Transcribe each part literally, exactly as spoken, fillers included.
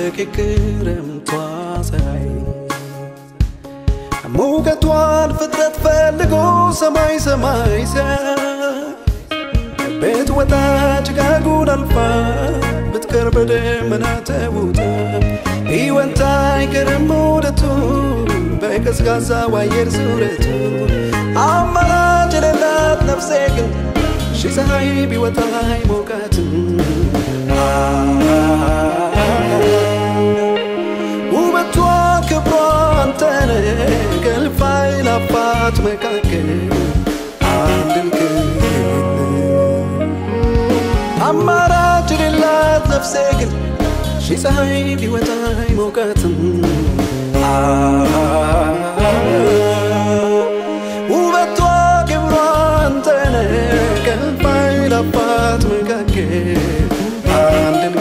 የክረምቷ ፀሐይ ሙቀቷን ፍጥረት ፈልጎ ሰማይ ሰማይ ሲያይ ቤት ወጣ ጭጋጉን አልፋ ብትቀርብ ደመና ተውጣ ሕይወት አይቀርም ውደቱ በቀዝቃዛው አየር ዙረቱ አማራጭ የሌላት ነፍሴ ግን ሺህ ፀሐይ ቢወጣ አይሞቃትም ውበቷ ክብሯ አንተ ነህ ከእልፍ አእላፋት መካከል አንድም አማራጭ የሌላት ነፍሴ ግን ሺህ ፀሐይ ቢወጣ አይሞቃትም ውበቷ ክብሯ አንተ ነህ ከእልፍ አእላፋት መካከል አንድም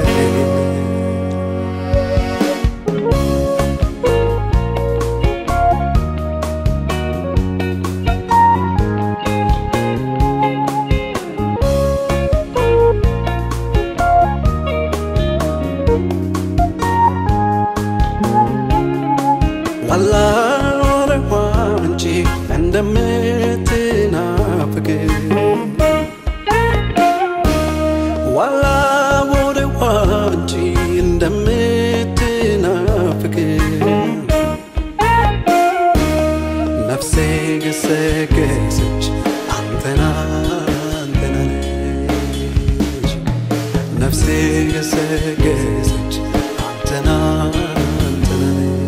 እንደምትናፍቅ ዋላ ወደ አንቺ እንደምትናፍቅ ነፍሴ ገሰገሰች አንተና አንተና ነፍሴ ገሰገሰች አንተና አንተና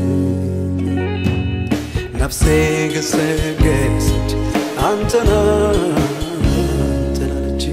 ነፍሴ ገሰገሰች አንተና አንተናች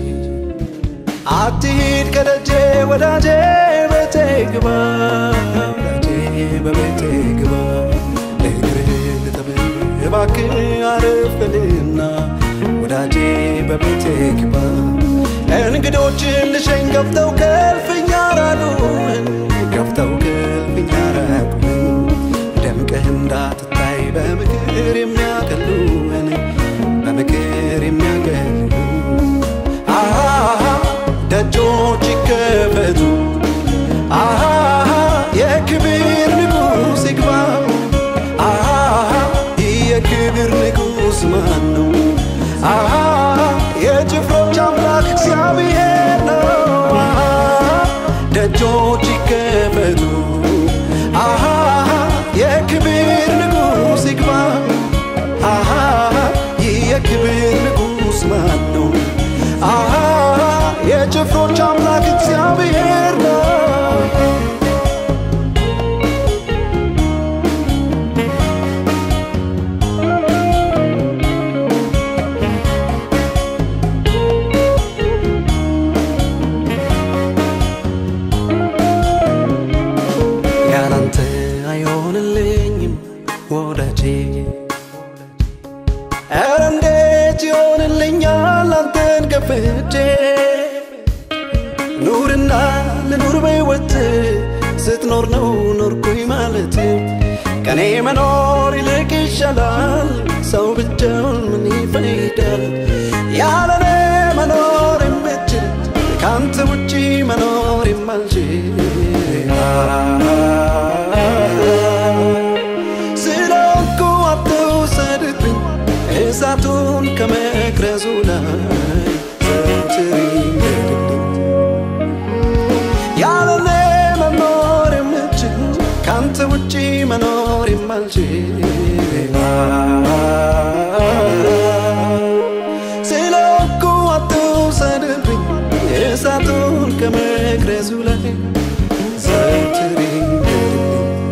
አትሂድ ከደጄ ወዳጄ ቤቴ ግባ ወዳጄ በቤቴ ግባ እግርህ ልጠብህ እባክህ አረፍ በልና ወዳጄ በቤቴ ግባ እንግዶችን ልሸኝ ገፍተው ከእልፍኝ አራቁኝ ገፍተው ከእልፍኝ አራቁኝ ደምቀህ እንዳትታይ በምክር የሚያቀሉን በምክር የሚያቀሉ አሃ ደጆች ይከፈቱ አሃ የክብር ንጉሥ ይግባ አሃ የክብር ንጉሥ ማን ነው አሃ የጭፍሮች አምላክ እግዚአብሔር ነው አሃ ደጆች ይከፈቱ አሃ የክብር ንጉሥ ይግባ አሃ የክብር ንጉሥ ማን ነው አሃ የጭፍሮች አምላክ እግዚአብሔር ነው ያላንተ አይሆንልኝም ወዳጄ ኧረ እንዴት ይሆንልኛል አንተን ገፍቼ ኑርና ልኑር በሕይወት ስትኖር ነው ኖርኩኝ ማለት ከኔ መኖር ይልቅ ይሻላል ሰው ብቻውን ምን ይፈይዳል ያለኔ መኖር የምችል ካንተ ውጪ መኖር የማልችል ስለኩ አትውሰድብኝ እሳቱን ከመቅረዙ ላይ ዘውትር ይንገድልኝ ያለኔ መኖር የምችል ካንተ ውጪ መኖር የማልችል ስለኩ አትውሰድብኝ እሳቱን ከመቅረዙ ላይ ዘውትር ይንገድልኝ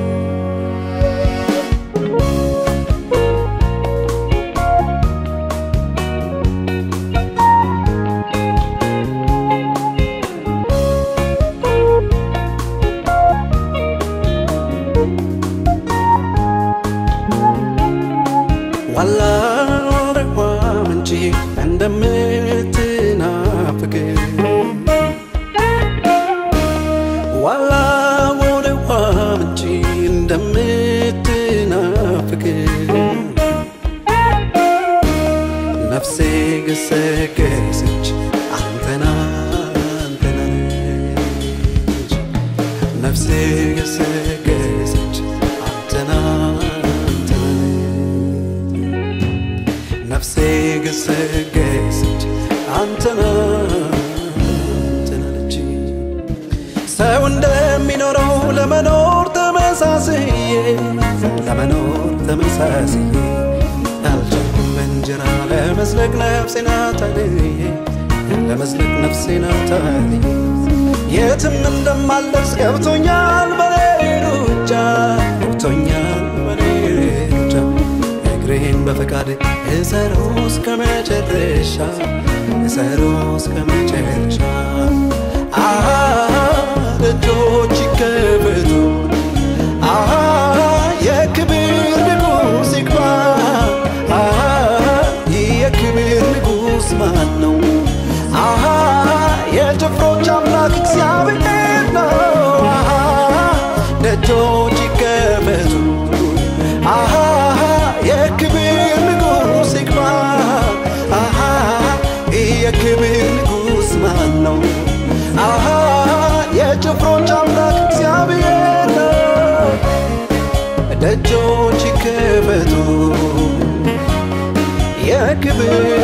ዋላ ወደኋ እንጂ እንደምትናፍቅ ዋላ ወደኋ እንጂ እንደምትናፍቅ ነፍሴ ገሰገሰች አንተና አንተና ነፍሴ ነፍሴ ገሰገሰች አንተና አንተናለች ሰው እንደሚኖረው ለመኖር ተመሳስዬ ለመኖር ተመሳስዬ አልቻልኩም እንጀራ ለመዝለቅ ነፍሴን አታልዬ ለመዝለቅ ነፍሴን አታልዬ የትም እንደማልደርስ ገብቶኛል በሌሎቻ ገብቶኛል በሌሎቻ እግሬን በፈቃድ እሰረው እስከ መጨረሻ እሰረው እስከ መጨረሻ አሃ ደጆች ይከፈቱ አሃ የክብር ንጉሥ ይግባ አሃ የክብር ንጉሥ ማን ነው አሃ የጭፍሮች አምላክ እግዚአብሔር ነው አሃ ደጆች ይከፈቱ አሃ የክብር ንጉሥ ይግባ አሃ የክብር ንጉሥ ማን ነው አሃ የጭፍሮች አምላክ እግዚአብሔር ነው ደጆች ይከፈቱ የክብር